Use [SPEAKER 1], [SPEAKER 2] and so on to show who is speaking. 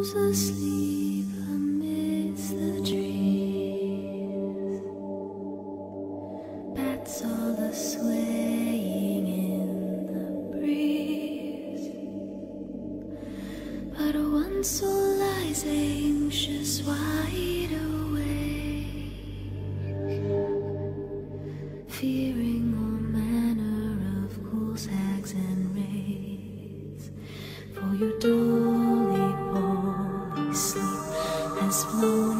[SPEAKER 1] owls asleep amidst the trees, bats all a-swaying in the breeze, but one soul lies anxious, wide awake, fearing all manner of ghouls, hags and wraiths. For your dolly sleep has flown